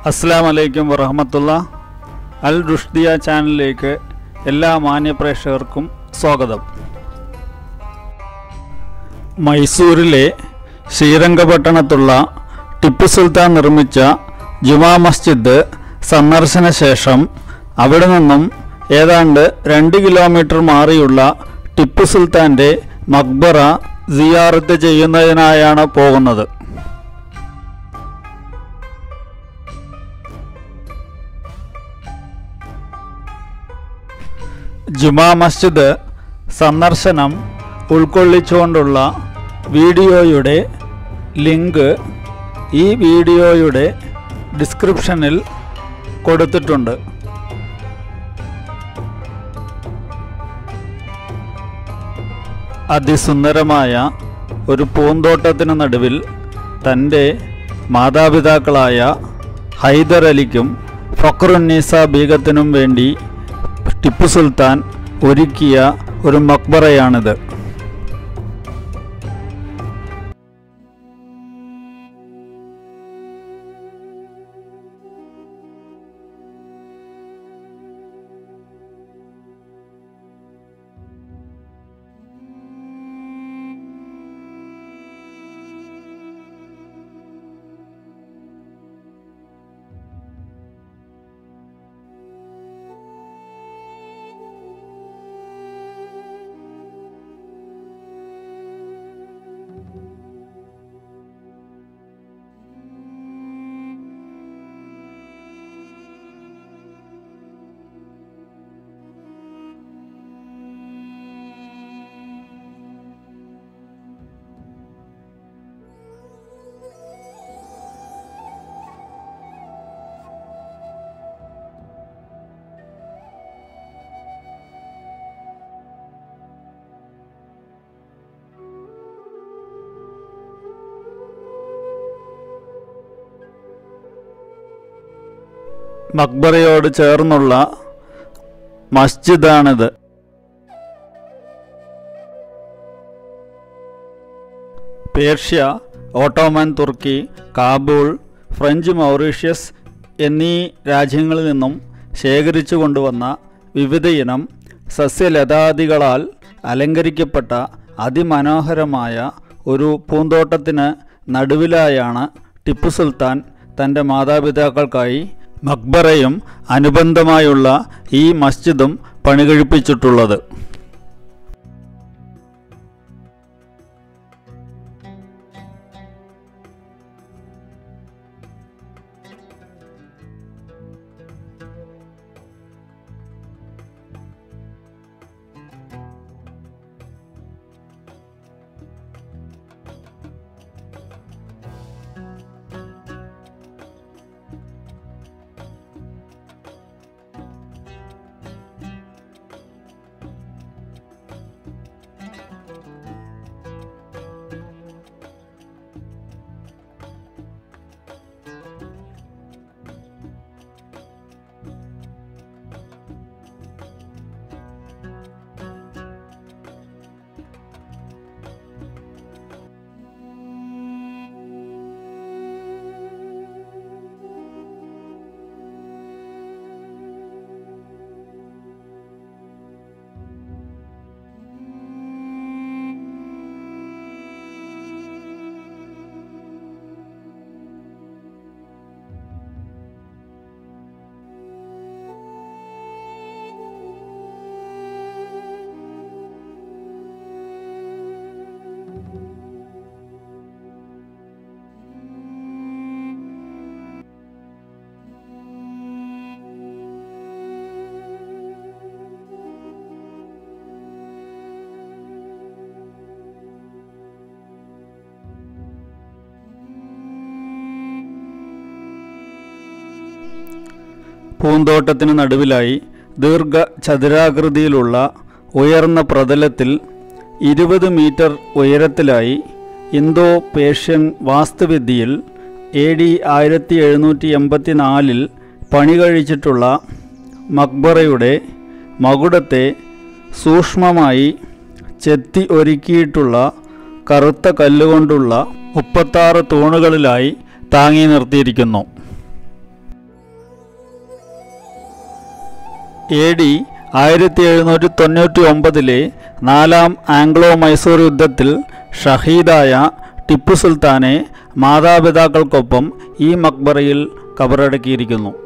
അസ്സലാമു വറഹ്മത്തുള്ളാഹി. അൽ-റുഷ്ദിയ ചാനലിലേക്ക് എല്ലാ മാന്യപ്രേക്ഷകർക്കും സ്വാഗതം. മൈസൂരിലെ ശ്രീരംഗപട്ടണത്തുള്ള ടിപ്പുസുൽത്താൻ നിർമ്മിച്ച ജുമാ മസ്ജിദ് സന്ദർശന ശേഷം അവിടെ നിന്നും ഏതാണ്ട് 2 കിലോമീറ്റർ മാറിയുള്ള ടിപ്പുസുൽത്താൻ്റെ മഖ്ബറ സിയാറത്ത് ചെയ്യുന്നതിനായാണ് പോകുന്നത്. ജുമാ മസ്ജിദ് സന്ദർശനം ഉൾക്കൊള്ളിച്ചുകൊണ്ടുള്ള വീഡിയോയുടെ ലിങ്ക് ഈ വീഡിയോയുടെ ഡിസ്ക്രിപ്ഷനിൽ കൊടുത്തിട്ടുണ്ട്. അതിസുന്ദരമായ ഒരു പൂന്തോട്ടത്തിനു നടുവിൽ തൻ്റെ മാതാപിതാക്കളായ ഹൈദർ അലിക്കും ഫഖ്റുന്നീസ ബീഗത്തിനും വേണ്ടി ടിപ്പു സുൽത്താൻ ഒരുക്കിയ ഒരു മക്ബറയാണിത്. മക്ബറയോട് ചേർന്നുള്ള മസ്ജിദാണിത്. പേർഷ്യ, ഓട്ടോമൻ തുർക്കി, കാബൂൾ, ഫ്രഞ്ച് മൗറീഷ്യസ് എന്നീ രാജ്യങ്ങളിൽ നിന്നും ശേഖരിച്ചു കൊണ്ടുവന്ന വിവിധയിനം സസ്യലതാദികളാൽ അലങ്കരിക്കപ്പെട്ട അതിമനോഹരമായ ഒരു പൂന്തോട്ടത്തിന് നടുവിലായാണ് ടിപ്പു സുൽത്താൻ തൻ്റെ മാതാപിതാക്കൾക്കായി മക്ബറയും അനുബന്ധമായുള്ള ഈ മസ്ജിദും പണികഴിപ്പിച്ചിട്ടുള്ളത്. പൂന്തോട്ടത്തിന് നടുവിലായി ദീർഘചതുരാകൃതിയിലുള്ള ഉയർന്ന പ്രതലത്തിൽ 20 മീറ്റർ ഉയരത്തിലായി ഇന്തോ പേർഷ്യൻ വാസ്തുവിദ്യയിൽ AD 1784 പണി കഴിച്ചിട്ടുള്ള മക്ബറയുടെ മകുടത്തെ സൂക്ഷ്മമായി ചെത്തി ഒരുക്കിയിട്ടുള്ള കറുത്ത കല്ലുകൊണ്ടുള്ള 36 തൂണുകളിലായി താങ്ങി നിർത്തിയിരിക്കുന്നു. AD 1799 നാലാം ആംഗ്ലോ മൈസൂർ യുദ്ധത്തിൽ ഷഹീദായ ടിപ്പു സുൽത്താനെ മാതാപിതാക്കൾക്കൊപ്പം ഈ മക്ബറയിൽ കബറടക്കിയിരിക്കുന്നു.